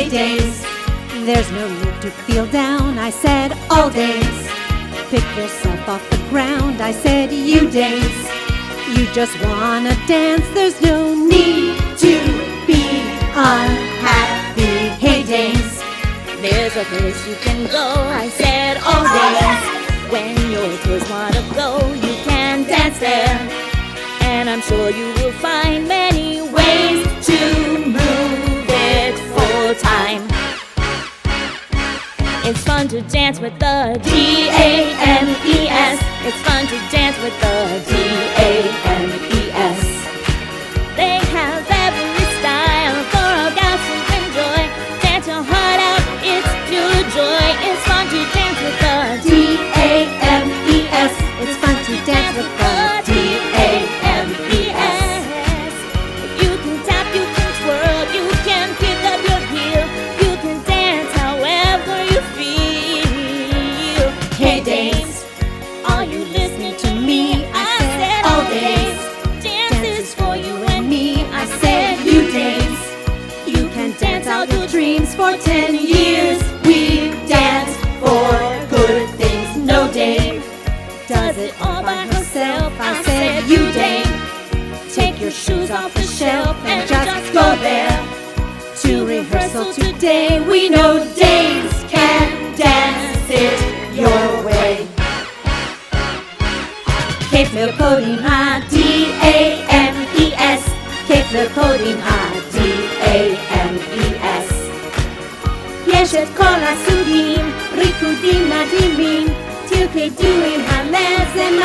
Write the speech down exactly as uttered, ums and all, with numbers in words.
days. There's no need to feel down, I said all days. Pick yourself off the ground, I said you days. You just wanna dance, there's no need to be unhappy. Hey days. There's a place you can go, I said all days. When your toys wanna go, you can dance there. And I'm sure you will find many ways to move it full time. It's fun to dance with the D A M E S. It's fun to dance with the D A M E S. They have every style for our gals to enjoy. Dance your heart out, it's pure joy. It's fun to dance with the D A M E S. It's fun to dance with the D A M E S. You can tap, you can twirl, you can pick up your heel. You can dance however you feel. Hey days. Are you listening to me? I said all days. Dance is for you and me. I said you days. You can dance out your dreams for ten years. We dance for good things. No day does it all by herself. I said you day. Take your shoes off the shelf and just go there to rehearsal today. We know days can dance it your way. Kefir Coding Ha, D A M E S. Kefir Coding Ha, D A M E S. יש את כל הסוגים, ריקודים מדהימים, תלכדו עם הלב, זה